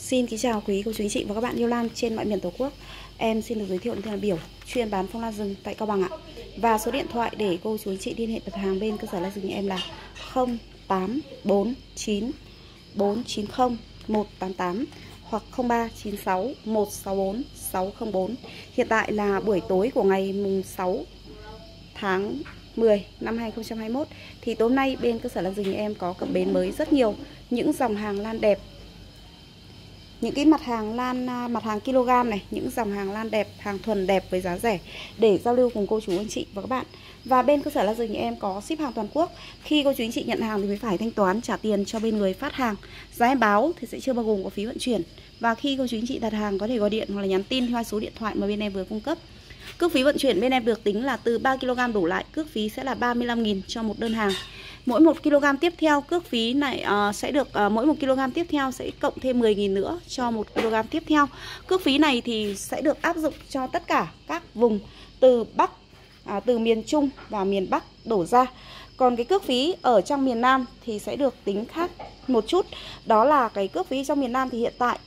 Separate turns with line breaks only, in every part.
Xin kính chào quý cô chú anh chị và các bạn yêu lan trên mọi miền Tổ quốc. Em xin được giới thiệu tên là Biểu, chuyên bán phong lan rừng tại Cao Bằng ạ. Và số điện thoại để cô chú anh chị liên hệ đặt hàng bên cơ sở lan rừng em là 0849 490 188 hoặc 0396 164 604. Hiện tại là buổi tối của ngày mùng 6 tháng 10 năm 2021. Thì tối nay bên cơ sở lan rừng em có cập bến mới rất nhiều những dòng hàng lan đẹp, những cái mặt hàng kg này, những dòng hàng lan đẹp, hàng thuần đẹp với giá rẻ để giao lưu cùng cô chú anh chị và các bạn. Và bên cơ sở lan rừng em có ship hàng toàn quốc. Khi cô chú anh chị nhận hàng thì mới phải thanh toán trả tiền cho bên người phát hàng. Giá em báo thì sẽ chưa bao gồm có phí vận chuyển. Và khi cô chú anh chị đặt hàng có thể gọi điện hoặc là nhắn tin theo số điện thoại mà bên em vừa cung cấp. Cước phí vận chuyển bên em được tính là từ 3 kg đổ lại, cước phí sẽ là 35.000 cho một đơn hàng. Mỗi 1 kg tiếp theo cước phí này sẽ được mỗi 1 kg tiếp theo sẽ cộng thêm 10.000 nữa cho 1 kg tiếp theo. Cước phí này thì sẽ được áp dụng cho tất cả các vùng từ Bắc, từ miền Trung và miền Bắc đổ ra. Còn cái cước phí ở trong miền Nam thì sẽ được tính khác một chút. Đó là cái cước phí trong miền Nam thì hiện tại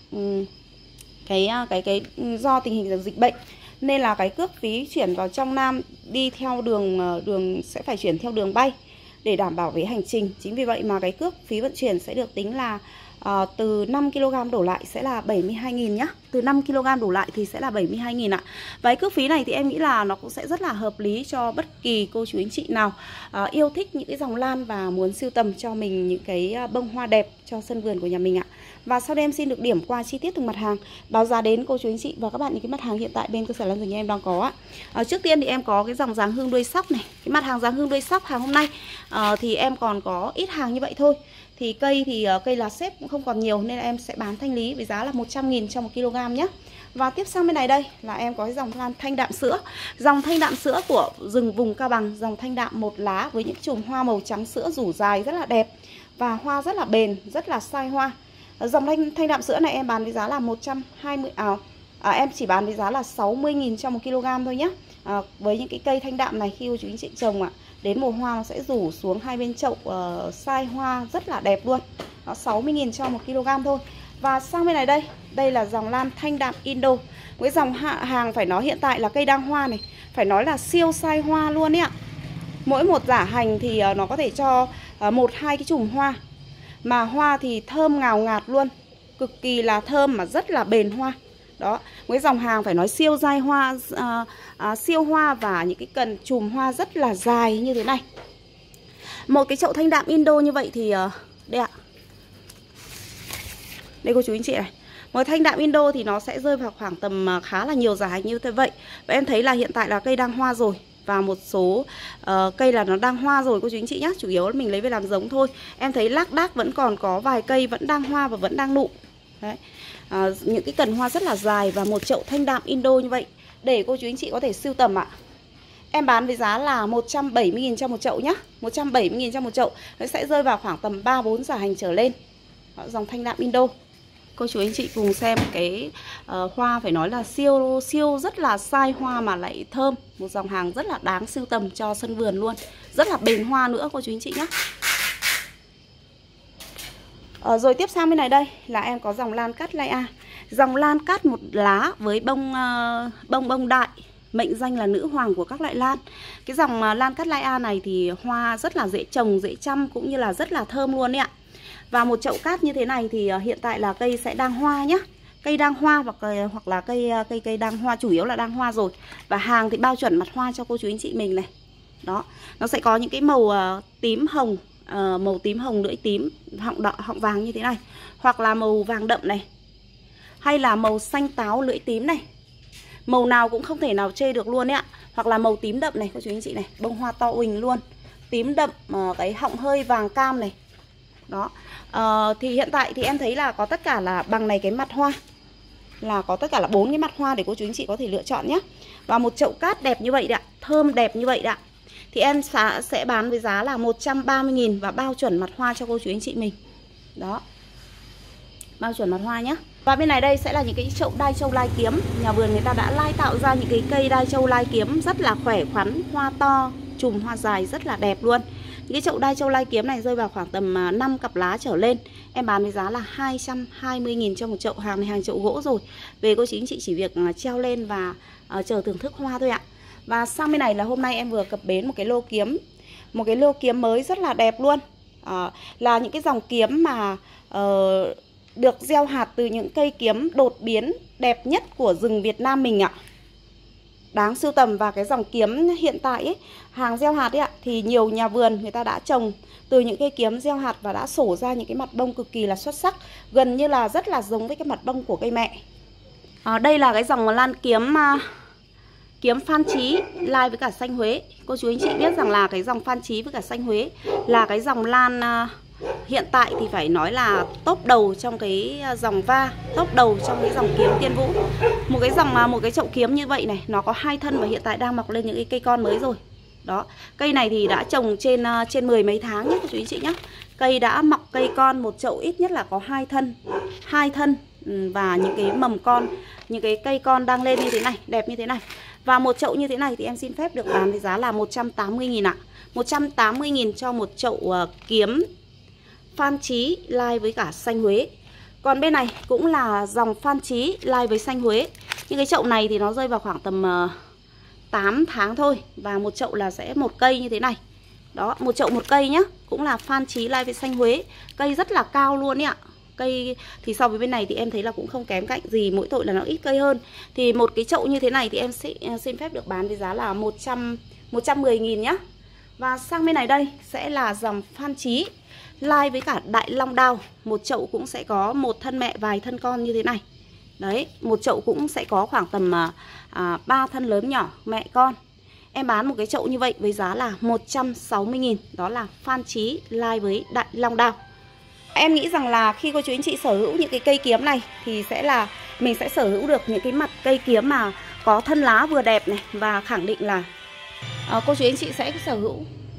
do tình hình dịch bệnh nên là cái cước phí chuyển vào trong Nam đi theo đường sẽ phải chuyển theo đường bay để đảm bảo với hành trình. Chính vì vậy mà cái cước phí vận chuyển sẽ được tính là từ 5 kg đổ lại sẽ là 72.000 nhá. Từ 5 kg đổ lại thì sẽ là 72.000 ạ. Và cái cước phí này thì em nghĩ là nó cũng sẽ rất là hợp lý cho bất kỳ cô chú anh chị nào yêu thích những cái dòng lan và muốn sưu tầm cho mình những cái bông hoa đẹp cho sân vườn của nhà mình ạ. Và sau đây em xin được điểm qua chi tiết từng mặt hàng, báo giá đến cô chú anh chị và các bạn những cái mặt hàng hiện tại bên cơ sở lan rừng em đang có ạ. Trước tiên thì em có cái dòng dáng hương đuôi sóc này. Cái mặt hàng dáng hương đuôi sóc hàng hôm nay thì em còn có ít hàng như vậy thôi. Thì cây lá xếp cũng không còn nhiều nên là em sẽ bán thanh lý với giá là 100.000 cho 1 kg nhé. Và tiếp sang bên này đây là em có cái dòng lan thanh đạm sữa. Dòng thanh đạm sữa của rừng vùng Cao Bằng, dòng thanh đạm một lá với những chùm hoa màu trắng sữa rủ dài rất là đẹp và hoa rất là bền, rất là sai hoa. Dòng thanh đạm sữa này em bán với giá là 120 em chỉ bán với giá là 60.000 cho 1 kg thôi nhé. Với những cái cây thanh đạm này khi chú anh chị trồng đến mùa hoa nó sẽ rủ xuống hai bên chậu sai hoa rất là đẹp luôn. Nó 60.000 cho 1 kg thôi. Và sang bên này đây là dòng lan thanh đạm Indo. Với dòng hàng phải nói hiện tại là cây đang hoa này, phải nói là siêu sai hoa luôn ấy ạ. Mỗi một giả hành thì nó có thể cho 1-2 cái chùm hoa. Mà hoa thì thơm ngào ngạt luôn, cực kỳ là thơm mà rất là bền hoa. Đó, với dòng hàng phải nói siêu dai hoa, siêu hoa và những cái cần chùm hoa rất là dài như thế này. Một cái chậu thanh đạm Indo như vậy thì đây ạ. Đây cô chú anh chị này. Một thanh đạm Indo thì nó sẽ rơi vào khoảng tầm khá là nhiều giả hành như thế vậy. Và em thấy là hiện tại là cây đang hoa rồi. Và một số cây là nó đang hoa rồi cô chú anh chị nhé. Chủ yếu là mình lấy về làm giống thôi. Em thấy lác đác vẫn còn có vài cây vẫn đang hoa và vẫn đang nụ. Đấy. Những cái cần hoa rất là dài. Và một chậu thanh đạm Indo như vậy để cô chú anh chị có thể sưu tầm ạ. Em bán với giá là 170.000 cho một chậu nhé. 170.000 cho một chậu. Nó sẽ rơi vào khoảng tầm 3-4 giả hành trở lên. Đó, dòng thanh đạm Indo. Cô chú anh chị cùng xem cái hoa phải nói là siêu rất là sai hoa mà lại thơm. Một dòng hàng rất là đáng sưu tầm cho sân vườn luôn. Rất là bền hoa nữa cô chú anh chị nhé. Rồi tiếp sang bên này đây là em có dòng lan cát lai A. Dòng lan cát một lá với bông đại, mệnh danh là nữ hoàng của các loại lan. Cái dòng lan cát lai A này thì hoa rất là dễ trồng, dễ chăm cũng như là rất là thơm luôn đấy ạ. Và một chậu cát như thế này thì hiện tại là cây sẽ đang hoa nhé. Cây đang hoa hoặc là cây đang hoa, chủ yếu là đang hoa rồi. Và hàng thì bao chuẩn mặt hoa cho cô chú anh chị mình này. Đó, nó sẽ có những cái màu tím hồng, màu tím hồng lưỡi tím, họng vàng như thế này. Hoặc là màu vàng đậm này. Hay là màu xanh táo lưỡi tím này. Màu nào cũng không thể nào chê được luôn đấy ạ. Hoặc là màu tím đậm này cô chú anh chị này, bông hoa to uỳnh luôn. Tím đậm, cái họng hơi vàng cam này. Đó, thì hiện tại thì em thấy là có tất cả là bằng này cái mặt hoa. Là có tất cả là 4 cái mặt hoa để cô chú anh chị có thể lựa chọn nhé. Và một chậu cát đẹp như vậy đấy ạ, thơm đẹp như vậy đấy ạ. Thì em sẽ bán với giá là 130.000 và bao chuẩn mặt hoa cho cô chú anh chị mình. Đó, bao chuẩn mặt hoa nhé. Và bên này đây sẽ là những cái chậu đai châu lai kiếm. Nhà vườn người ta đã lai tạo ra những cái cây đai châu lai kiếm rất là khỏe khoắn, hoa to, chùm hoa dài rất là đẹp luôn. Cái chậu đai châu lai kiếm này rơi vào khoảng tầm 5 cặp lá trở lên. Em bán với giá là 220.000 cho một chậu. Hàng này hàng chậu gỗ rồi. Về cô chú anh chị chỉ việc treo lên và chờ thưởng thức hoa thôi ạ. Và sang bên này là hôm nay em vừa cập bến một cái lô kiếm. Một cái lô kiếm mới rất là đẹp luôn. Là những cái dòng kiếm mà được gieo hạt từ những cây kiếm đột biến đẹp nhất của rừng Việt Nam mình ạ. Đáng sưu tầm. Và cái dòng kiếm hiện tại ấy, hàng gieo hạt ấy ạ, thì nhiều nhà vườn người ta đã trồng từ những cây kiếm gieo hạt và đã sổ ra những cái mặt bông cực kỳ là xuất sắc, gần như là rất là giống với cái mặt bông của cây mẹ. Đây là cái dòng lan kiếm kiếm Phan Chí lai với cả xanh Huế. Cô chú anh chị biết rằng là cái dòng Phan Chí với cả xanh Huế là cái dòng lan hiện tại thì phải nói là top đầu trong cái dòng va, top đầu trong cái dòng kiếm Tiên Vũ. Một cái chậu kiếm như vậy này, nó có 2 thân và hiện tại đang mọc lên những cái cây con mới rồi. Đó, cây này thì đã trồng trên 10 mấy tháng nhé cô chú anh chị nhé. Cây đã mọc cây con, một chậu ít nhất là có 2 thân và những cái mầm con, những cái cây con đang lên như thế này, đẹp như thế này. Và một chậu như thế này thì em xin phép được bán với giá là 180.000 ạ. 180.000 cho một chậu kiếm Phan Chí lai với cả xanh Huế. Còn bên này cũng là dòng Phan Chí lai với xanh Huế. Những cái chậu này thì nó rơi vào khoảng tầm 8 tháng thôi. Và một chậu là sẽ một cây như thế này. Đó, một chậu một cây nhá. Cũng là Phan Chí lai với xanh Huế. Cây rất là cao luôn ấy ạ. Cây thì so với bên này thì em thấy là cũng không kém cạnh gì, mỗi tội là nó ít cây hơn. Thì một cái chậu như thế này thì em sẽ xin phép được bán với giá là 110.000 nhá. Và sang bên này đây sẽ là dòng Phan Chí lai với cả Đại Long Đao. Một chậu cũng sẽ có một thân mẹ vài thân con như thế này. Đấy, một chậu cũng sẽ có khoảng tầm 3 thân lớn nhỏ mẹ con. Em bán một cái chậu như vậy với giá là 160.000. Đó là Phan Chí lai với Đại Long Đao. Em nghĩ rằng là khi cô chú anh chị sở hữu những cái cây kiếm này thì sẽ là mình sẽ sở hữu được những cái mặt cây kiếm mà có thân lá vừa đẹp này. Và khẳng định là cô chú anh chị sẽ sở hữu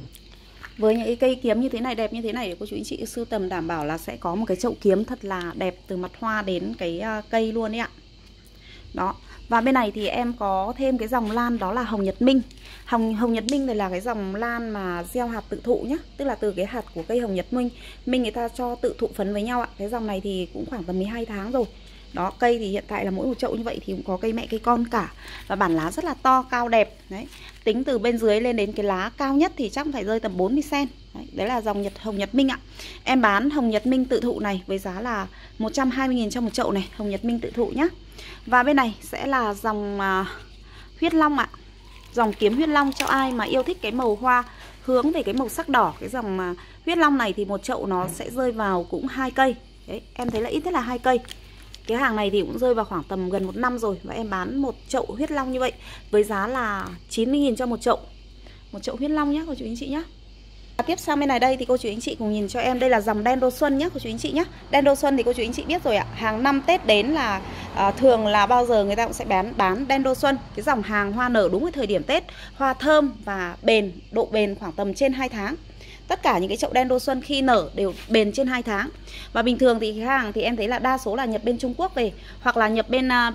với những cái cây kiếm như thế này, đẹp như thế này, để cô chú anh chị sưu tầm đảm bảo là sẽ có một cái chậu kiếm thật là đẹp từ mặt hoa đến cái cây luôn đấy ạ. Đó. Và bên này thì em có thêm cái dòng lan đó là Hồng Nhật Minh. Hồng Nhật Minh này là cái dòng lan mà gieo hạt tự thụ nhá. Tức là từ cái hạt của cây Hồng Nhật Minh người ta cho tự thụ phấn với nhau ạ. Cái dòng này thì cũng khoảng tầm 12 tháng rồi. Đó, cây thì hiện tại là mỗi một chậu như vậy thì cũng có cây mẹ cây con cả. Và bản lá rất là to, cao đẹp. Đấy. Tính từ bên dưới lên đến cái lá cao nhất thì chắc phải rơi tầm 40cm. Đấy là dòng Hồng Nhật Minh ạ. Em bán Hồng Nhật Minh tự thụ này với giá là 120.000 cho một chậu này. Hồng Nhật Minh tự thụ nhá. Và bên này sẽ là dòng Huyết Long ạ. Dòng kiếm Huyết Long cho ai mà yêu thích cái màu hoa hướng về cái màu sắc đỏ. Cái dòng Huyết Long này thì một chậu nó sẽ rơi vào cũng 2 cây. Đấy, em thấy là ít nhất là 2 cây. Cái hàng này thì cũng rơi vào khoảng tầm gần 1 năm rồi. Và em bán một chậu Huyết Long như vậy với giá là 90.000 cho một chậu. Một chậu Huyết Long nhé cô chú anh chị nhé. Tiếp sang bên này đây thì cô chú anh chị cùng nhìn cho em. Đây là dòng đen đô xuân nhé cô chú anh chị nhé. Đen đô xuân thì cô chú anh chị biết rồi ạ. Hàng năm Tết đến là thường là bao giờ người ta cũng sẽ bán đen đô xuân. Cái dòng hàng hoa nở đúng cái thời điểm Tết. Hoa thơm và bền, độ bền khoảng tầm trên 2 tháng. Tất cả những cái chậu đen đô xuân khi nở đều bền trên 2 tháng. Và bình thường thì cái hàng thì em thấy là đa số là nhập bên Trung Quốc về, hoặc là nhập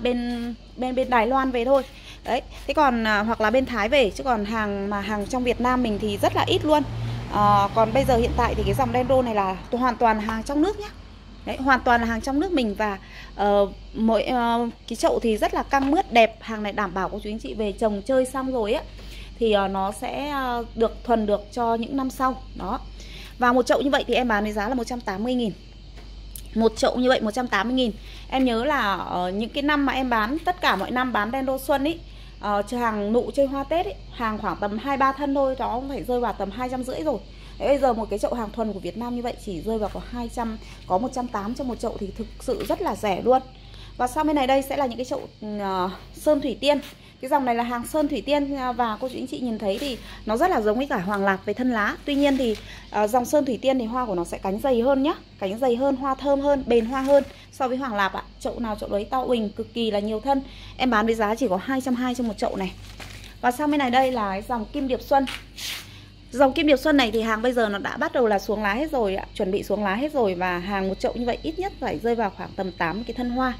bên Đài Loan về thôi. Đấy, thế còn hoặc là bên Thái về, chứ còn hàng trong Việt Nam mình thì rất là ít luôn. Còn bây giờ hiện tại thì cái dòng đen đô này là hoàn toàn là hàng trong nước nhé. Đấy, hoàn toàn là hàng trong nước mình. Và mỗi cái chậu thì rất là căng mướt đẹp. Hàng này đảm bảo cô chú anh chị về trồng chơi xong rồi á thì nó sẽ được thuần được cho những năm sau. Đó. Và một chậu như vậy thì em bán với giá là 180.000. Một chậu như vậy 180.000. Em nhớ là những cái năm mà em bán, tất cả mọi năm bán đen đô xuân ý, hàng nụ chơi hoa Tết ý, hàng khoảng tầm 2-3 thân thôi, nó phải rơi vào tầm 250 rồi. Đấy, bây giờ một cái chậu hàng thuần của Việt Nam như vậy chỉ rơi vào có 200, có 180 cho một chậu thì thực sự rất là rẻ luôn. Và sau bên này đây sẽ là những cái chậu Sơn Thủy Tiên. Cái dòng này là hàng Sơn Thủy Tiên và cô chú anh chị nhìn thấy thì nó rất là giống với cả Hoàng Lạc về thân lá. Tuy nhiên thì dòng Sơn Thủy Tiên thì hoa của nó sẽ cánh dày hơn nhá. Cánh dày hơn, hoa thơm hơn, bền hoa hơn so với Hoàng Lạc ạ. Chậu nào chậu đấy to uỳnh, cực kỳ là nhiều thân. Em bán với giá chỉ có 220 cho một chậu này. Và sau bên này đây là cái dòng Kim Điệp Xuân. Dòng Kim Điệp Xuân này thì hàng bây giờ nó đã bắt đầu là xuống lá hết rồi ạ. Chuẩn bị xuống lá hết rồi. Và hàng một chậu như vậy ít nhất phải rơi vào khoảng tầm 8 cái thân hoa.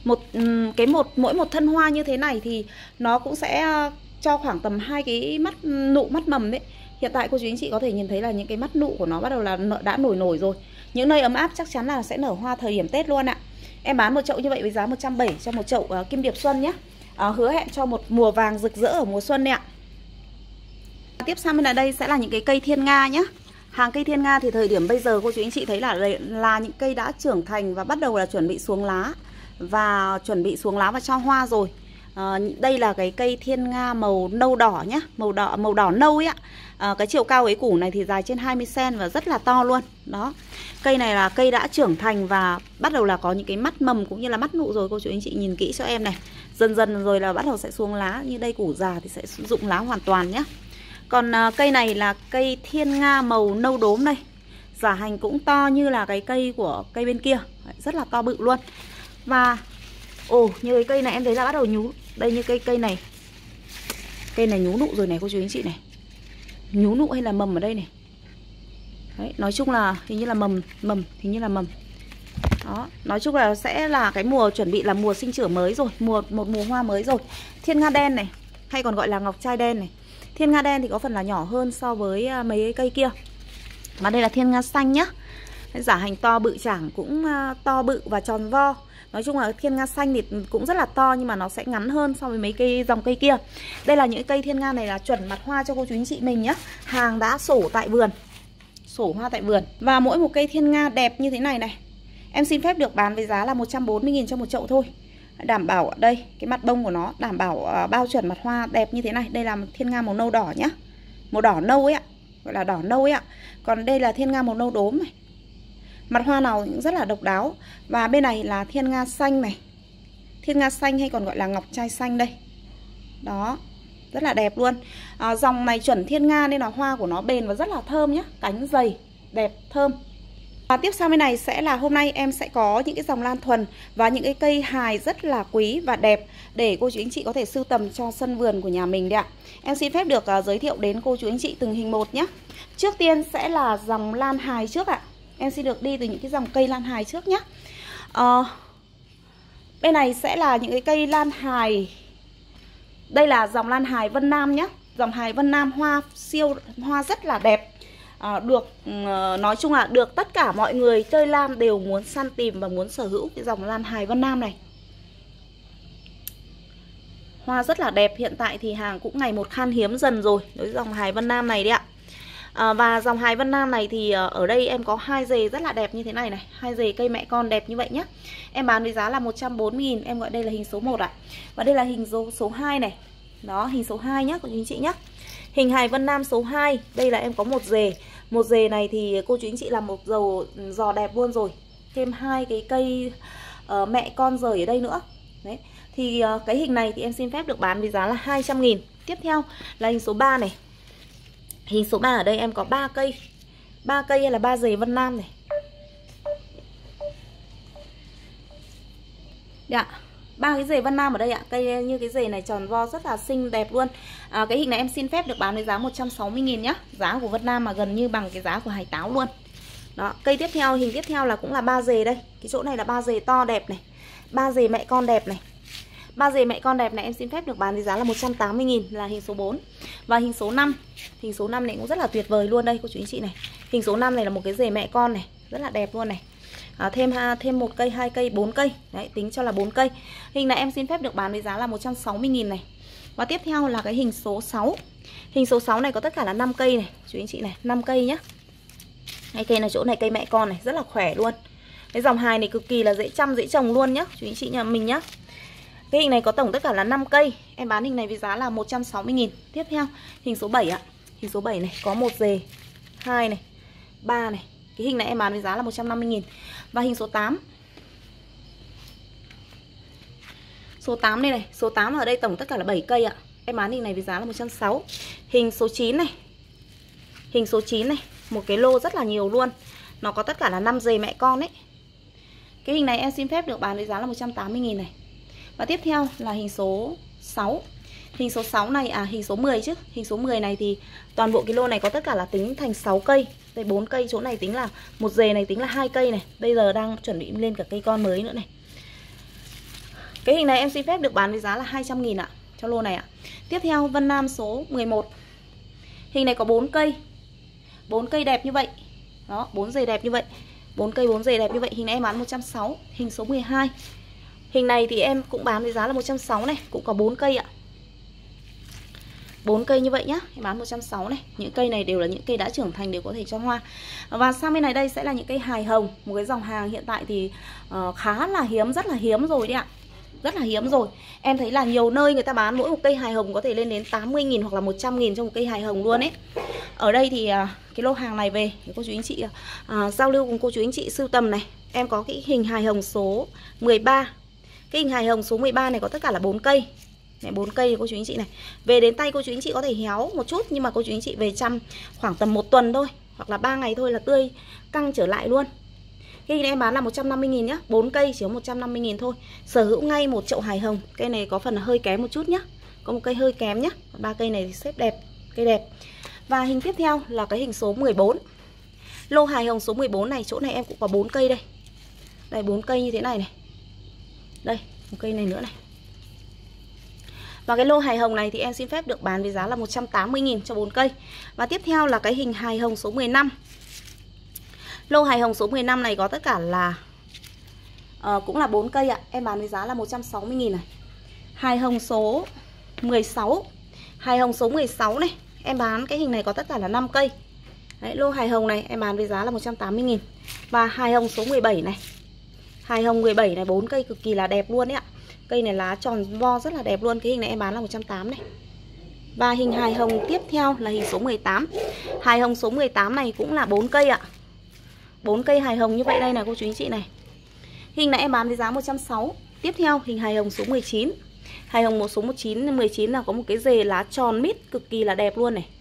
Mỗi một thân hoa như thế này thì nó cũng sẽ cho khoảng tầm 2 cái nụ mắt mầm đấy. Hiện tại cô chú anh chị có thể nhìn thấy là những cái mắt nụ của nó bắt đầu là đã nổi nổi rồi. Những nơi ấm áp chắc chắn là sẽ nở hoa thời điểm Tết luôn ạ. Em bán một chậu như vậy với giá 170 cho một chậu kim điệp xuân nhé. Hứa hẹn cho một mùa vàng rực rỡ ở mùa xuân này ạ. Tiếp sang bên là đây sẽ là những cái cây thiên nga nhé. Hàng cây thiên nga thì thời điểm bây giờ cô chú anh chị thấy là những cây đã trưởng thành và bắt đầu là chuẩn bị xuống lá và cho hoa rồi. Đây là cái cây thiên nga màu nâu đỏ nhá, màu đỏ nâu ấy ạ. Cái chiều cao ấy củ này thì dài trên 20 cm và rất là to luôn. Đó. Cây này là cây đã trưởng thành và bắt đầu là có những cái mắt mầm cũng như là mắt nụ rồi, cô chú anh chị nhìn kỹ cho em này. Dần dần rồi là bắt đầu sẽ xuống lá, như đây củ già thì sẽ rụng lá hoàn toàn nhé. Còn cây này là cây thiên nga màu nâu đốm đây. Giả hành cũng to như là cái cây của cây bên kia, rất là to bự luôn. Và như cái cây này em thấy là bắt đầu nhú. Đây như cây này. Cây này nhú nụ rồi này cô chú anh chị này. Nhú nụ hay là mầm ở đây này. Đấy, nói chung là hình như là mầm, hình như là mầm. Đó, nói chung là sẽ là cái mùa chuẩn bị là mùa sinh trưởng mới rồi, một mùa hoa mới rồi. Thiên nga đen này, hay còn gọi là ngọc trai đen này. Thiên nga đen thì có phần là nhỏ hơn so với mấy cây kia. Mà đây là thiên nga xanh nhá. Giả hành to bự chảng cũng to bự và tròn vo. Nói chung là thiên nga xanh thì cũng rất là to nhưng mà nó sẽ ngắn hơn so với mấy cây dòng cây kia. Đây là những cây thiên nga này là chuẩn mặt hoa cho cô chú anh chị mình nhá. Hàng đã sổ tại vườn. Sổ hoa tại vườn. Và mỗi một cây thiên nga đẹp như thế này này, em xin phép được bán với giá là 140.000 cho một chậu thôi. Đảm bảo đây, cái mặt bông của nó đảm bảo bao chuẩn mặt hoa đẹp như thế này. Đây là thiên nga màu nâu đỏ nhá. Màu đỏ nâu ấy ạ, gọi là đỏ nâu ấy ạ. Còn đây là thiên nga màu nâu đốm này. Mặt hoa nào cũng rất là độc đáo. Và bên này là thiên nga xanh này. Thiên nga xanh hay còn gọi là ngọc trai xanh đây. Đó, rất là đẹp luôn. Dòng này chuẩn thiên nga nên là hoa của nó bền và rất là thơm nhá. Cánh dày, đẹp, thơm. Và tiếp sang bên này sẽ là hôm nay em sẽ có những cái dòng lan thuần và những cái cây hài rất là quý và đẹp để cô chú anh chị có thể sưu tầm cho sân vườn của nhà mình đấy ạ. Em xin phép được giới thiệu đến cô chú anh chị từng hình một nhé. Trước tiên sẽ là dòng lan hài trước ạ. Em xin được đi từ những cái dòng cây lan hài trước nhé. Bên này sẽ là những cái cây lan hài. Đây là dòng lan hài Vân Nam nhé. Dòng hài Vân Nam hoa rất là đẹp. Nói chung là được tất cả mọi người chơi lan đều muốn săn tìm và muốn sở hữu cái dòng lan hài Vân Nam này. Hoa rất là đẹp, hiện tại thì hàng cũng ngày một khan hiếm dần rồi đối với dòng hài Vân Nam này đấy ạ. Và dòng hài Vân Nam này thì ở đây em có 2 rề rất là đẹp như thế này này, 2 rề cây mẹ con đẹp như vậy nhé. Em bán với giá là 140.000, em gọi đây là hình số 1 ạ. Và đây là hình số 2 này. Đó, hình số 2 nhé cô chú anh chị nhé. Hình hài Vân Nam số 2, đây là em có một rề. Một rề này thì cô chú anh chị làm một giò đẹp luôn rồi. Thêm 2 cái cây mẹ con rời ở đây nữa. Đấy. Thì cái hình này thì em xin phép được bán với giá là 200.000. Tiếp theo là hình số 3 này. Hình số 3 ở đây em có 3 cây. 3 cây hay là 3 rề Vân Nam này. Dạ, 3 cái rề Vân Nam ở đây ạ. Cây như cái rề này tròn vo rất là xinh đẹp luôn. Cái hình này em xin phép được bán với giá 160.000 nhá. Giá của Vân Nam mà gần như bằng cái giá của hải táo luôn. Đó, cây tiếp theo, hình tiếp theo là cũng là 3 rề đây. Cái chỗ này là 3 rề to đẹp này. 3 rề mẹ con đẹp này. 3 rề mẹ con đẹp này em xin phép được bán với giá là 180.000 là hình số 4. Và hình số 5. Hình số 5 này cũng rất là tuyệt vời luôn đây cô chú anh chị này. Hình số 5 này là một cái rề mẹ con này, rất là đẹp luôn này. Thêm 1 cây, 2 cây, 4 cây. Đấy, tính cho là 4 cây. Hình này em xin phép được bán với giá là 160.000 này. Và tiếp theo là cái hình số 6. Hình số 6 này có tất cả là 5 cây này, chú anh chị này, 5 cây nhá. Cái cây là chỗ này cây mẹ con này, rất là khỏe luôn. Cái dòng hài này cực kỳ là dễ chăm, dễ trồng luôn nhá, chú anh chị nhà mình nhá. Cái hình này có tổng tất cả là 5 cây. Em bán hình này với giá là 160.000. Tiếp theo, hình số 7 ạ. Hình số 7 này có 1 rề, 2 này, 3 này. Cái hình này em bán với giá là 150.000. Và hình số 8. Số 8 đây này, số 8 ở đây tổng tất cả là 7 cây ạ. Em bán hình này với giá là 160. Hình số 9 này. Hình số 9 này, một cái lô rất là nhiều luôn. Nó có tất cả là 5 rề mẹ con ấy. Cái hình này em xin phép được bán với giá là 180.000 này. Và tiếp theo là hình số 6. Hình số 6 này, hình số 10 chứ. Hình số 10 này thì toàn bộ cái lô này có tất cả là tính thành 6 cây. Đây 4 cây, chỗ này tính là một rề này tính là 2 cây này. Bây giờ đang chuẩn bị lên cả cây con mới nữa này. Cái hình này em xin phép được bán với giá là 200.000 ạ, cho lô này ạ. Tiếp theo Vân Nam số 11. Hình này có 4 cây. 4 cây đẹp như vậy. Đó, 4 dề đẹp như vậy. 4 cây 4 dề đẹp như vậy. Hình này em bán 160. Hình số 12. Hình này thì em cũng bán với giá là 160 này, cũng có 4 cây ạ. 4 cây như vậy nhá, em bán 160 này. Những cây này đều là những cây đã trưởng thành, đều có thể cho hoa. Và sang bên này đây sẽ là những cây hài hồng. Một cái dòng hàng hiện tại thì khá là hiếm, rất là hiếm rồi đấy ạ. Rất là hiếm rồi. Em thấy là nhiều nơi người ta bán mỗi một cây hài hồng có thể lên đến 80.000 hoặc là 100.000 cho một cây hài hồng luôn ấy. Ở đây thì cái lô hàng này về cô chú anh chị giao lưu cùng cô chú anh chị sưu tầm này. Em có cái hình hài hồng số 13. Cái hình hài hồng số 13 này có tất cả là 4 cây. Này, 4 cây cô chú anh chị này. Về đến tay cô chú anh chị có thể héo một chút, nhưng mà cô chú anh chị về chăm khoảng tầm 1 tuần thôi, hoặc là 3 ngày thôi là tươi căng trở lại luôn. Cái này em bán là 150.000 nhá. 4 cây chỉ có 150.000 thôi. Sở hữu ngay một chậu hài hồng. Cây này có phần là hơi kém một chút nhá. Có một cây hơi kém nhá. 3 cây này thì xếp đẹp, cây đẹp. Và hình tiếp theo là cái hình số 14. Lô hài hồng số 14 này, chỗ này em cũng có 4 cây đây. Đây 4 cây như thế này này. Đây, một cây này nữa này. Và cái lô hài hồng này thì em xin phép được bán với giá là 180.000 cho 4 cây. Và tiếp theo là cái hình hài hồng số 15. Lô hài hồng số 15 này có tất cả là cũng là 4 cây ạ. Em bán với giá là 160.000 này. Hài hồng số 16. Hài hồng số 16 này, em bán cái hình này có tất cả là 5 cây. Đấy, lô hài hồng này em bán với giá là 180.000. Và hài hồng số 17 này. Hài hồng 17 này 4 cây cực kỳ là đẹp luôn đấy ạ. Cây này lá tròn vo rất là đẹp luôn. Cái hình này em bán là 180 này. Và hình hài hồng tiếp theo là hình số 18. Hài hồng số 18 này cũng là 4 cây ạ. 4 cây hài hồng như vậy đây này cô chú anh chị này. Hình này em bán với giá 160. Tiếp theo hình hài hồng số 19. Hài hồng một số 19 là có một cái rề lá tròn mít cực kỳ là đẹp luôn này.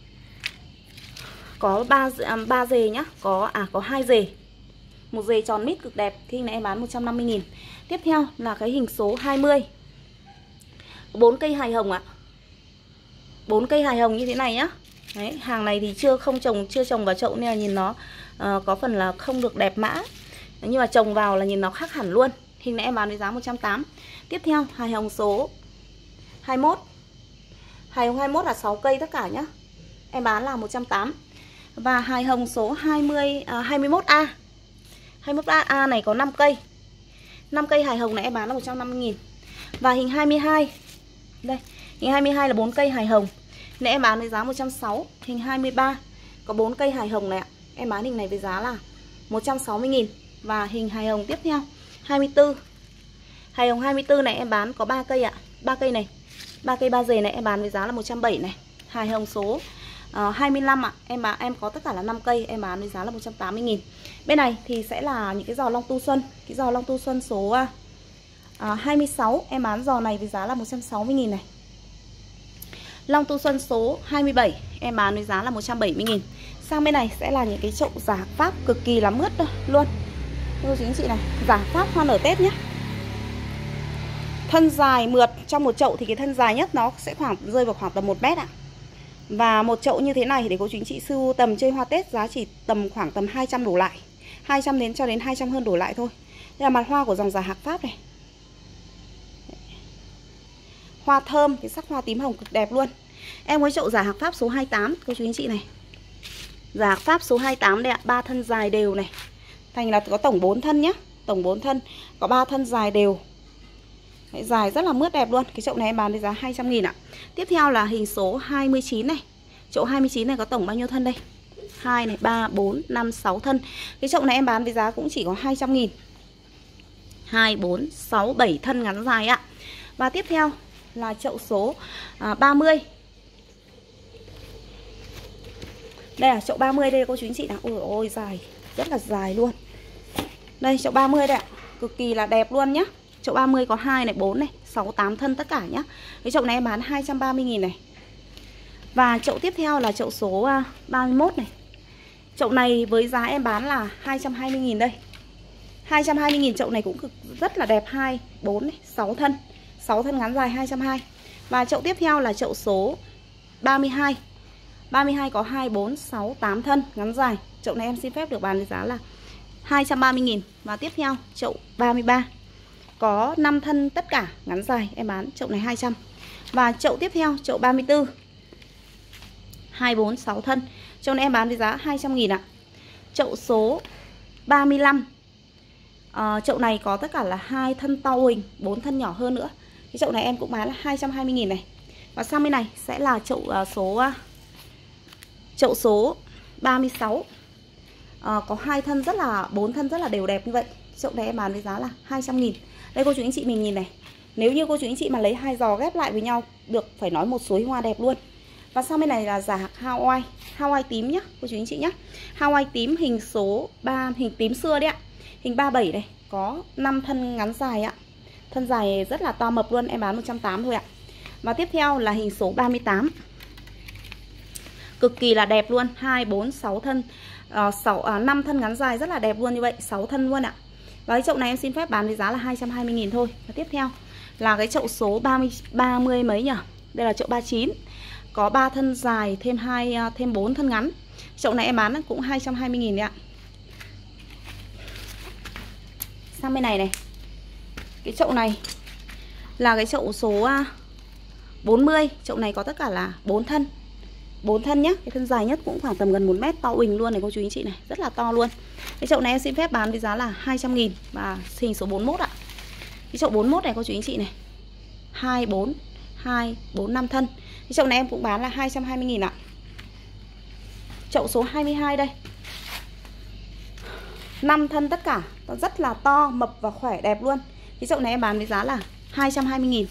Có 3 rề nhá, có 2 rề. Một rề tròn mít cực đẹp. Cái hình này em bán 150.000. Tiếp theo là cái hình số 20. 4 cây hài hồng ạ. 4 cây hài hồng như thế này nhá. Đấy, hàng này thì chưa trồng vào chậu nên là nhìn nó có phần là không được đẹp mã. Nhưng mà trồng vào là nhìn nó khác hẳn luôn. Hình này em bán với giá 180. Tiếp theo hài hồng số 21. Hài hồng 21 là 6 cây tất cả nhá. Em bán là 180. Và hài hồng số 21A. 21A này có 5 cây. 5 cây hài hồng này em bán là 150.000. Và hình 22. Đây, hình 22 là 4 cây hài hồng. Này em bán với giá 160. Hình 23 có 4 cây hài hồng này ạ. Em bán hình này với giá là 160.000. Và hình hài hồng tiếp theo 24. Hài hồng 24 này em bán có 3 cây ạ. 3 cây này. 3 cây 3 dề này em bán với giá là 170 này. Hài hồng số 25 ạ. Em có tất cả là 5 cây, em bán với giá là 180.000. Bên này thì sẽ là những cái giò long tu xuân. Cái giò long tu xuân số 26, em bán giò này với giá là 160.000 này. Long tu xuân số 27 em bán với giá là 170.000. Sang bên này sẽ là những cái chậu giả Pháp cực kỳ là mướt luôn. Cô chú anh chị này, giả Pháp hoa nở Tết nhé. Thân dài mượt, trong một chậu thì cái thân dài nhất nó sẽ rơi vào khoảng tầm 1 mét ạ. Và một chậu như thế này để cô chú anh chị sưu tầm chơi hoa Tết giá chỉ khoảng tầm 200 đổ lại. 200 cho đến 200 hơn đổ lại thôi. Đây là mặt hoa của dòng giả Hạc Pháp này. Hoa thơm, cái sắc hoa tím hồng cực đẹp luôn. Em có chậu giả Hạc Pháp số 28 cô chú anh chị này. Giả Hạc Pháp số 28 đây ạ, 3 thân dài đều này. Thành là có tổng 4 thân nhá. Tổng 4 thân, có 3 thân dài đều. Đấy, dài rất là mướt đẹp luôn. Cái chậu này em bán với giá 200.000 ạ. Tiếp theo là hình số 29 này. Chậu 29 này có tổng bao nhiêu thân đây? 2 này, 3, 4, 5, 6 thân. Cái chậu này em bán với giá cũng chỉ có 200.000. 2, 4, 6, 7 thân ngắn dài ạ. Và tiếp theo là chậu số 30. Đây là chậu 30 đây cô chú anh chị nào. Ôi ôi dài, rất là dài luôn. Đây chậu 30 đây ạ. Cực kỳ là đẹp luôn nhá. Chậu 30 có 2 này, 4 này, 6, 8 thân tất cả nhá. Cái chậu này em bán 230.000 này. Và chậu tiếp theo là chậu số 31 này. Chậu này với giá em bán là 220.000 đây. 220.000 chậu này cũng rất là đẹp. 2, 4 này, 6 thân. 6 thân ngắn dài 220. Và chậu tiếp theo là chậu số 32. 32 có 2, 4, 6, 8 thân ngắn dài. Chậu này em xin phép được bán với giá là 230.000. Và tiếp theo chậu 33 có 5 thân tất cả ngắn dài, em bán chậu này 200. Và chậu tiếp theo chậu 34 2, 4, 6 thân. Chậu này em bán với giá 200.000 ạ. Chậu số 35. Chậu này có tất cả là 2 thân to huỳnh, 4 thân nhỏ hơn nữa. Cái chậu này em cũng bán là 220.000 này. Và sang bên này sẽ là chậu số 36. Có 2 thân rất là 4 thân rất là đều đẹp như vậy. Chậu này em bán với giá là 200.000. Đây cô chú anh chị mình nhìn này. Nếu như cô chú anh chị mà lấy 2 giò ghép lại với nhau được phải nói một suối hoa đẹp luôn. Và sang bên này là giả Hawaii tím nhá cô chú anh chị nhá. Hawaii tím hình số 3, hình tím xưa đấy ạ. Hình 37 này, có 5 thân ngắn dài ạ. Thân dài rất là to mập luôn, em bán 180 thôi ạ. Và tiếp theo là hình số 38. Cực kỳ là đẹp luôn, 2, 4, 6 thân 5 thân ngắn dài rất là đẹp luôn như vậy, 6 thân luôn ạ. Và cái chậu này em xin phép bán với giá là 220.000 thôi. Và tiếp theo là cái chậu số 30 mấy nhỉ? Đây là chậu 39. Có 3 thân dài thêm 4 thân ngắn. Chậu này em bán cũng 220.000 đấy ạ. Sang bên này này. Cái chậu này là cái chậu số 40. Chậu này có tất cả là 4 thân. 4 thân nhé. Cái thân dài nhất cũng khoảng tầm gần 1 mét, to uỳnh luôn này cô chú anh chị này, rất là to luôn. Cái chậu này em xin phép bán với giá là 200.000 và hình số 41 ạ. Cái chậu 41 này cô chú anh chị này. 2, 4, 5 thân. Cái chậu này em cũng bán là 220.000 ạ. Chậu số 22 đây. 5 thân tất cả, rất là to, mập và khỏe đẹp luôn. Cái chậu này em bán với giá là 220.000.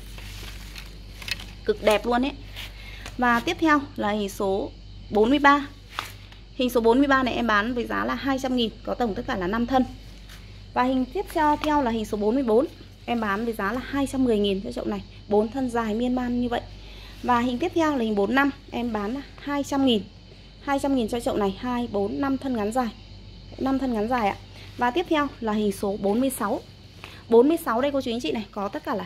Cực đẹp luôn ấy. Và tiếp theo là hình số 43. Hình số 43 này em bán với giá là 200.000, có tổng tất cả là 5 thân. Và hình tiếp theo là hình số 44. Em bán với giá là 210.000 cho chậu này, 4 thân dài miên man như vậy. Và hình tiếp theo là hình 45, em bán là 200.000. 200.000 cho chậu này, 2, 4, 5 thân ngắn dài. 5 thân ngắn dài ạ. Và tiếp theo là hình số 46. 46 đây cô chú anh chị này, có tất cả là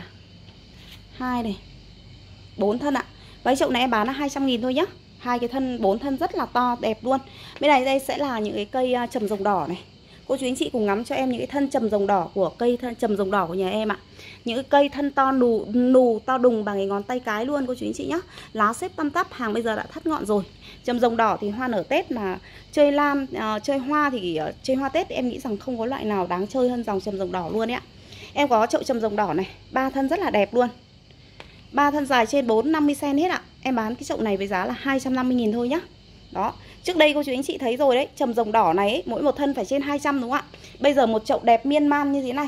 2 này, 4 thân ạ. Và chậu này em bán là 200.000 thôi nhá. 2 cái thân, 4 thân rất là to, đẹp luôn. Bên này đây sẽ là những cái cây trầm rồng đỏ này. Cô chú anh chị cùng ngắm cho em những cái thân trầm rồng đỏ của cây trầm rồng đỏ của nhà em ạ. Những cái cây thân to nù to đùng bằng cái ngón tay cái luôn cô chú anh chị nhá. Lá xếp tăm tắp, hàng bây giờ đã thắt ngọn rồi. Trầm rồng đỏ thì hoa nở Tết mà chơi chơi hoa thì chơi hoa Tết thì em nghĩ rằng không có loại nào đáng chơi hơn dòng trầm rồng đỏ luôn đấy ạ. Em có chậu trầm rồng đỏ này, 3 thân rất là đẹp luôn. 3 thân dài trên 4-50 cm hết ạ. Em bán cái chậu này với giá là 250.000 thôi nhá. Đó. Trước đây cô chú anh chị thấy rồi đấy, trầm rồng đỏ này ấy, mỗi một thân phải trên 200 đúng không ạ? Bây giờ một chậu đẹp miên man như thế này,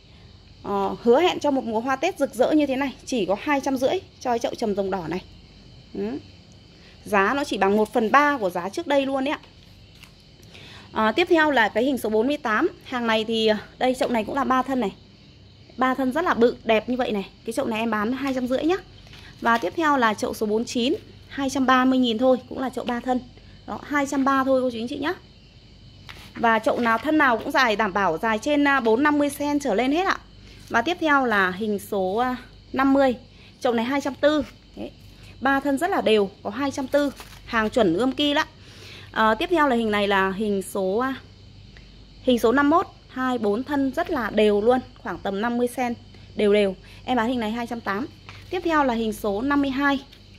hứa hẹn cho một mùa hoa Tết rực rỡ như thế này chỉ có 250 cho cái chậu trầm rồng đỏ này. Giá nó chỉ bằng 1/3 của giá trước đây luôn đấy ạ. Tiếp theo là cái hình số 48. Hàng này thì đây chậu này cũng là 3 thân này. 3 thân rất là bự, đẹp như vậy này. Cái chậu này em bán 250 nhá. Và tiếp theo là chậu số 49, 230.000 thôi, cũng là chậu 3 thân. Đó, 230 thôi cô chú anh chị nhá. Và chậu nào thân nào cũng dài, đảm bảo dài trên 4-50 cm trở lên hết ạ. Và tiếp theo là hình số 50. Chậu này 240. Đấy. 3 thân rất là đều, có 240, hàng chuẩn ươm ki lắm. Tiếp theo là hình này là hình số 51, 2, 4 thân rất là đều luôn, khoảng tầm 50 cm đều. Em bán hình này 280. Tiếp theo là hình số 52.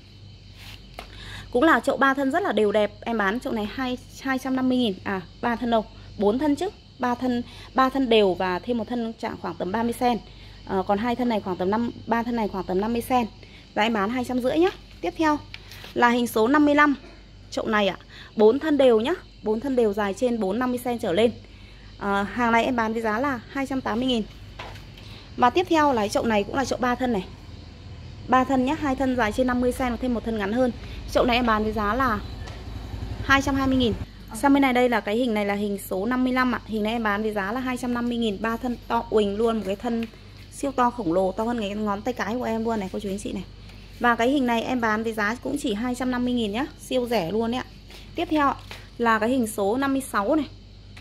Cũng là chậu 3 thân rất là đều đẹp, em bán chậu này 250.000. 3 thân đâu, 4 thân chứ. 3 thân đều và thêm một thân trạng khoảng tầm 30 cm. Còn 2 thân này khoảng tầm 3 thân này khoảng tầm 50 cm. Và em bán 250 nhá. Tiếp theo là hình số 55. Chậu này 4 thân đều nhá, 4 thân đều dài trên 4-50 cm trở lên. Hàng này em bán với giá là 280.000. Và tiếp theo là chậu này cũng là chậu 3 thân này. 3 thân nhá, 2 thân dài trên 50 cm và thêm một thân ngắn hơn. Chậu này em bán với giá là 220.000. Sang bên này đây là cái hình này là hình số 55 ạ. Hình này em bán với giá là 250.000, 3 thân to uỳnh luôn, một cái thân siêu to khổng lồ, to hơn cái ngón tay cái của em luôn này cô chú anh chị này. Và cái hình này em bán với giá cũng chỉ 250.000 nhá, siêu rẻ luôn đấy ạ. Tiếp theo là cái hình số 56 này.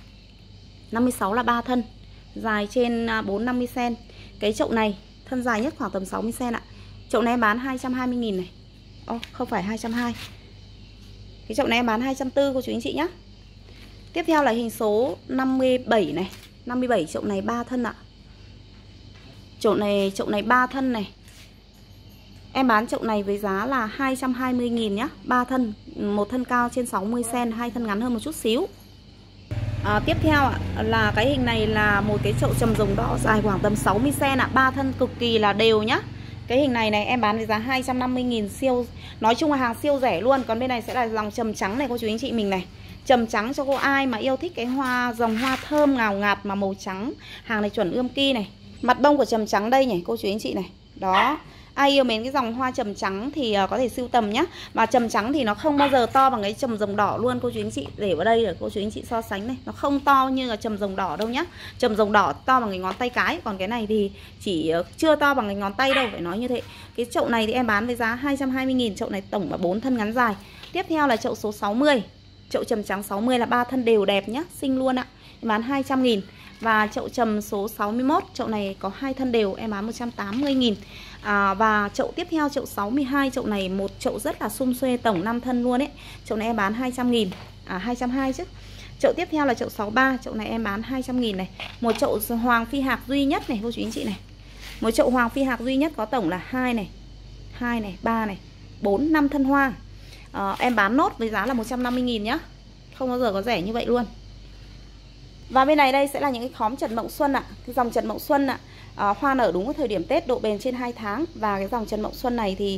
56 là 3 thân, dài trên 4-50 cm. Cái chậu này thân dài nhất khoảng tầm 60 cm ạ. Chậu này em bán 220.000 này. Không phải 220. Cái chậu này em bán 240 cô chú anh chị nhá. Tiếp theo là hình số 57 này. 57 chậu này 3 thân ạ. Chậu này 3 thân này. Em bán chậu này với giá là 220.000 nhá. 3 thân, một thân cao trên 60 cm, hai thân ngắn hơn một chút xíu. Tiếp theo là cái hình này là một cái chậu trầm rồng đỏ dài khoảng tầm 60 cm ạ. 3 thân cực kỳ là đều nhá. Cái hình này em bán với giá 250.000, siêu, nói chung là hàng siêu rẻ luôn. Còn bên này sẽ là dòng trầm trắng này cô chú anh chị mình này. Trầm trắng cho cô ai mà yêu thích cái dòng hoa thơm ngào ngạt mà màu trắng. Hàng này chuẩn ươm ki này. Mặt bông của trầm trắng đây nhỉ cô chú anh chị này. Đó. Ai yêu mến cái dòng hoa trầm trắng thì có thể sưu tầm nhá. Mà trầm trắng thì nó không bao giờ to bằng cái trầm rồng đỏ luôn cô chú anh chị. Để vào đây để cô chú anh chị so sánh này. Nó không to như là trầm rồng đỏ đâu nhá. Trầm rồng đỏ to bằng cái ngón tay cái. Còn cái này thì chỉ chưa to bằng cái ngón tay đâu, phải nói như thế. Cái chậu này thì em bán với giá 220.000. Chậu này tổng là 4 thân ngắn dài. Tiếp theo là chậu số 60. Chậu trầm trắng 60 là 3 thân đều đẹp nhá, xinh luôn ạ. Em bán 200.000. Và chậu trầm số 61, chậu này có 2 thân đều, em bán 180.000. Và chậu tiếp theo chậu 62, chậu này một chậu rất là sum xuê, tổng 5 thân luôn ấy. Chậu này em bán 200.000, 220 chứ. Chậu tiếp theo là chậu 63, chậu này em bán 200.000 này. Một chậu hoàng phi hạc duy nhất này cô chú anh chị này. Một chậu hoàng phi hạc duy nhất có tổng là 2 này, 3 này, 4, 5 thân hoa. Em bán nốt với giá là 150.000 nhá. Không bao giờ có rẻ như vậy luôn. Và bên này đây sẽ là những cái khóm Trần Mộng Xuân ạ. Cái dòng Trần Mộng Xuân ạ, hoa nở đúng vào thời điểm Tết, độ bền trên 2 tháng. Và cái dòng Trần Mộng Xuân này thì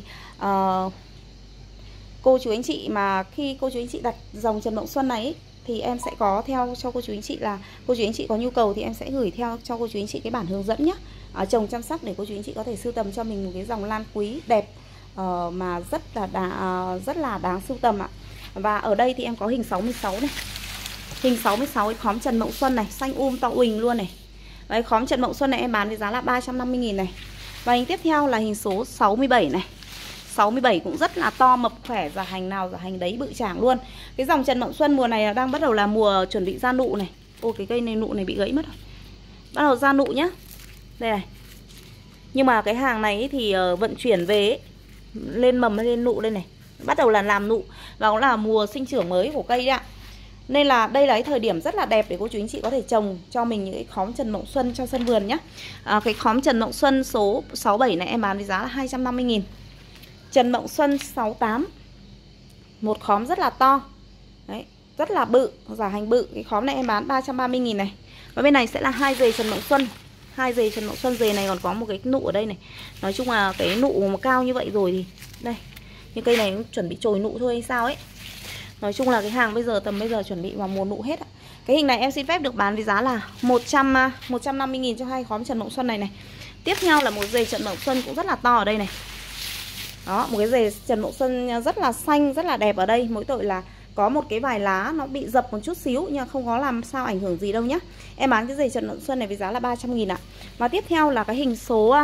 cô chú anh chị mà khi cô chú anh chị đặt dòng Trần Mộng Xuân này ấy, thì em sẽ có theo cho cô chú anh chị là cô chú anh chị có nhu cầu thì em sẽ gửi theo cho cô chú anh chị cái bản hướng dẫn nhé. Trồng chăm sóc để cô chú anh chị có thể sưu tầm cho mình một cái dòng lan quý đẹp mà rất là đáng sưu tầm ạ. Và ở đây thì em có hình 66 này. Hình 66 cái khóm Trần Mộng Xuân này, xanh to uỳnh luôn này. Đấy, khóm Trần Mộng Xuân này em bán với giá là 350.000 này. Và hình tiếp theo là hình số 67 này. 67 cũng rất là to mập khỏe, giả hành nào giả hành đấy, bự chảng luôn. Cái dòng Trần Mộng Xuân mùa này đang bắt đầu là mùa chuẩn bị ra nụ này. Ô cái cây này nụ này bị gãy mất rồi. Bắt đầu ra nụ nhá. Đây này. Nhưng mà cái hàng này thì vận chuyển về ấy, lên mầm lên nụ đây này. Bắt đầu là làm nụ và cũng là mùa sinh trưởng mới của cây ạ. Nên là đây là cái thời điểm rất là đẹp để cô chú anh chị có thể trồng cho mình những cái khóm Trần Mộng Xuân cho sân vườn nhá. Cái khóm Trần Mộng Xuân số 67 này em bán với giá là 250.000. Trần Mộng Xuân 68, một khóm rất là to. Đấy, rất là bự, giả hành bự. Cái khóm này em bán 330.000 này. Và bên này sẽ là 2 dề Trần Mộng Xuân. 2 dề Trần Mộng Xuân, dề này còn có một cái nụ ở đây này. Nói chung là cái nụ mà cao như vậy rồi thì đây, như cây này cũng chuẩn bị chồi nụ thôi hay sao ấy. Nói chung là cái hàng bây giờ tầm bây giờ chuẩn bị vào mùa nụ hết ạ. Cái hình này em xin phép được bán với giá là 150.000 cho hai khóm Trần Mộng Xuân này này. Tiếp theo là một dề Trần Mộng Xuân cũng rất là to ở đây này. Đó, một cái dề Trần Mộng Xuân rất là xanh, rất là đẹp ở đây. Mỗi tội là có một cái vài lá nó bị dập một chút xíu, nhưng không có làm sao ảnh hưởng gì đâu nhá. Em bán cái dề Trần Mộng Xuân này với giá là 300.000 ạ. Và tiếp theo là cái hình số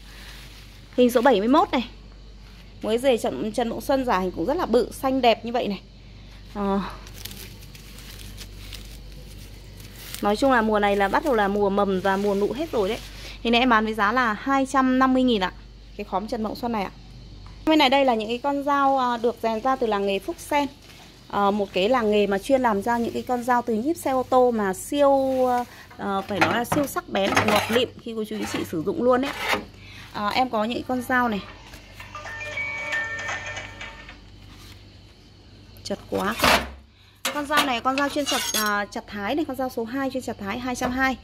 71 này. Một cái dề Trần Mộng Xuân giả hình cũng rất là bự, xanh đẹp như vậy này. Nói chung là mùa này là bắt đầu là mùa mầm và mùa nụ hết rồi đấy. Thì này em bán với giá là 250.000 ạ. Cái khóm Trần Mộng Xuân này ạ. Bên này đây là những cái con dao được rèn ra từ làng nghề Phúc Sen. Một cái làng nghề mà chuyên làm ra những cái con dao từ nhíp xe ô tô mà siêu phải nói là siêu sắc bén và ngọt lịm khi cô chú chị sử dụng luôn đấy. Em có những con dao này. Chật quá. Con dao này con dao chuyên chặt thái này, con dao số 2 chuyên chặt thái 220.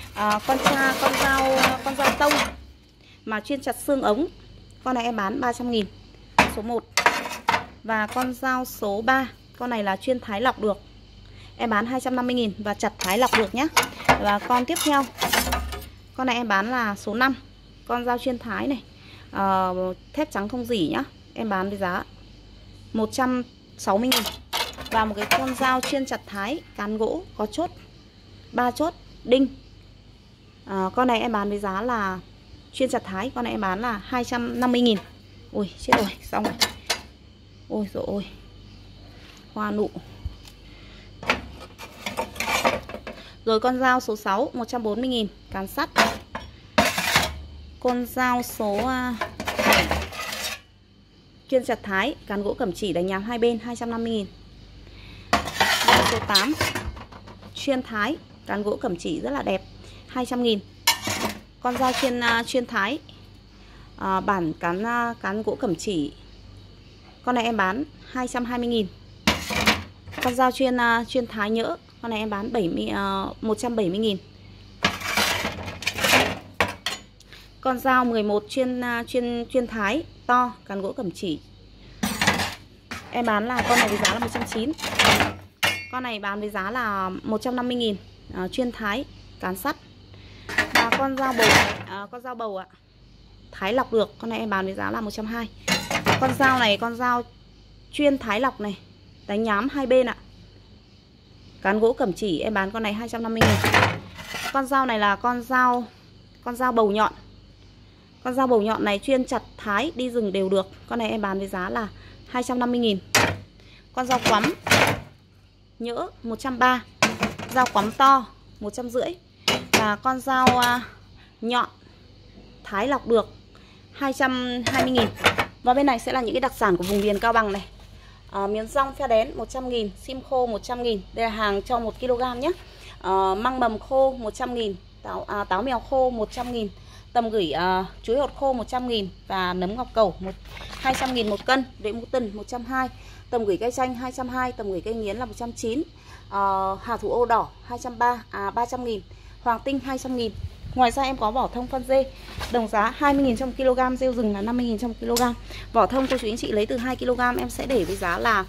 Con dao tông mà chuyên chặt xương ống. Con này em bán 300.000. Số 1. Và con dao số 3, con này là chuyên thái lọc được. Em bán 250.000 và chặt thái lọc được nhá. Và con tiếp theo, con này em bán là số 5. Con dao chuyên thái này, thép trắng không rỉ nhá. Em bán với giá 160.000. Và một cái con dao chuyên chặt thái cán gỗ có chốt, 3 chốt đinh. Con này em bán với giá là chuyên chặt thái, con này em bán là 250.000. Ôi chết rồi, xong rồi. Ôi dồi ôi. Hoa nụ. Rồi con dao số 6 140.000, cán sắt. Con dao số 7 chuyên chặt thái, cán gỗ cẩm chỉ đánh nhám hai bên 250.000. Dao số 8 chuyên thái, cán gỗ cẩm chỉ rất là đẹp 200.000. Con dao chuyên thái Bản cán gỗ cẩm chỉ, con này em bán 220.000. Con dao chuyên thái nhỡ, con này em bán 170.000. Con dao 11 chuyên thái to, cán gỗ cẩm chỉ, em bán là con này với giá là 190. Con này bán với giá là 150.000, chuyên thái cán sắt. Và con dao bầu ạ, thái lọc được, con này em bán với giá là 120. Con dao này, con dao chuyên thái lọc này, đánh nhám hai bên ạ, cán gỗ cẩm chỉ, em bán con này 250.000. Con dao này là con dao bầu nhọn. Con dao bầu nhọn này chuyên chặt thái đi rừng đều được, con này em bán với giá là 250.000. Con dao quắm nhỡ 130, dao quắm to 150. Và con dao nhọn thái lọc được 220.000. Và bên này sẽ là những cái đặc sản của vùng miền Cao Bằng này. Miến rong phe đén 100.000, sim khô 100.000. Đây là hàng cho 1 kg nhé. Măng mầm khô 100.000, táo mèo khô 100.000, tầm gửi chuối hột khô 100.000 và nấm ngọc cầu 200.000 một cân, rễ mũ tần 120, tầm gửi cây chanh 220, tầm gửi cây nghiến là 190, hà thủ ô đỏ 300.000, hoàng tinh 200.000. Ngoài ra em có vỏ thông phân dê, đồng giá 20.000 trong kg, rêu rừng là 50.000 trong kg. Vỏ thông cô chú anh chị lấy từ 2 kg em sẽ để với giá là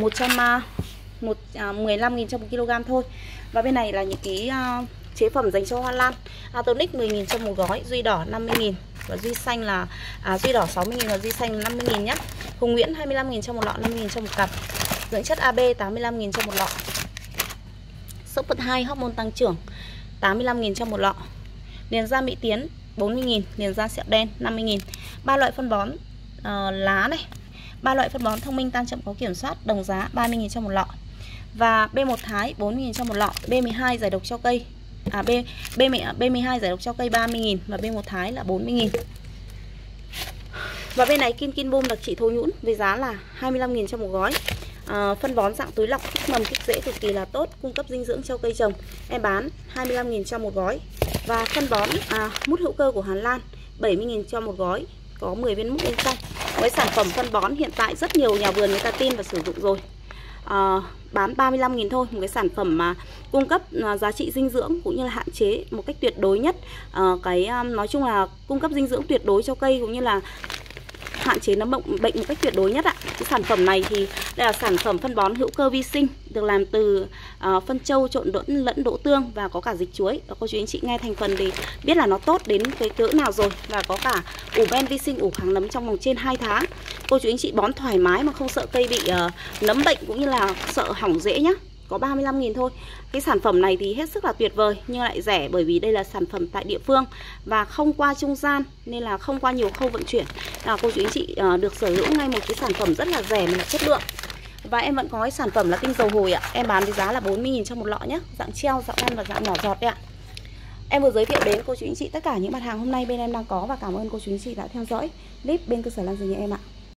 15.000 trong 1 kg thôi. Và bên này là những cái chế phẩm dành cho hoa lan. Tonic 10.000 trong một gói, duy đỏ 50.000 và duy xanh là duy đỏ 60.000 và duy xanh 50.000 nhé. Hùng Nguyễn 25.000 trong một lọ, 50.000 trong một cặp. Dưỡng chất AB 85.000 trong một lọ. Sốc Phật 2 hormone tăng trưởng 85.000 trong một lọ. Liền da Mỹ Tiến 40.000, liền da sẹo đen 50.000. 3 loại phân bón lá này, 3 loại phân bón thông minh tăng chậm có kiểm soát, đồng giá 30.000 trong một lọ. Và B1 Thái 40.000 trong một lọ. B12 giải độc cho cây, B12 giải độc cho cây 30.000 và B1 Thái là 40.000. Và bên này Kim Boom đặc trị thổ nhũn với giá là 25.000 trong một gói. Phân bón dạng túi lọc kích mầm kích rễ cực kỳ là tốt, cung cấp dinh dưỡng cho cây trồng, em bán 25.000 trong một gói. Và phân bón mút hữu cơ của Hà Lan 70.000 cho một gói, có 10 viên mút bên trong. Với sản phẩm phân bón hiện tại rất nhiều nhà vườn người ta tin và sử dụng rồi. Bán 35.000 thôi, một cái sản phẩm mà cung cấp giá trị dinh dưỡng cũng như là hạn chế một cách tuyệt đối nhất, nói chung là cung cấp dinh dưỡng tuyệt đối cho cây cũng như là hạn chế nấm bệnh một cách tuyệt đối nhất ạ. Cái sản phẩm này thì đây là sản phẩm phân bón hữu cơ vi sinh, được làm từ phân trâu trộn lẫn đỗ tương và có cả dịch chuối. Và cô chú anh chị nghe thành phần thì biết là nó tốt đến cái cỡ nào rồi, và có cả ủ ben vi sinh, ủ kháng nấm trong vòng trên 2 tháng. Cô chú anh chị bón thoải mái mà không sợ cây bị nấm bệnh cũng như là sợ hỏng rễ nhá. Có 35.000 thôi. Cái sản phẩm này thì hết sức là tuyệt vời nhưng lại rẻ, bởi vì đây là sản phẩm tại địa phương và không qua trung gian nên là không qua nhiều khâu vận chuyển. Cô chú anh chị được sở hữu ngay một cái sản phẩm rất là rẻ mà chất lượng. Và em vẫn có cái sản phẩm là tinh dầu hồi ạ. Em bán với giá là 40.000 trong một lọ nhé, dạng treo, dạng ăn và dạng nhỏ giọt đấy ạ. Em vừa giới thiệu đến cô chú anh chị tất cả những mặt hàng hôm nay bên em đang có, và cảm ơn cô chú anh chị đã theo dõi clip bên cơ sở Lan Rừng nhà em ạ.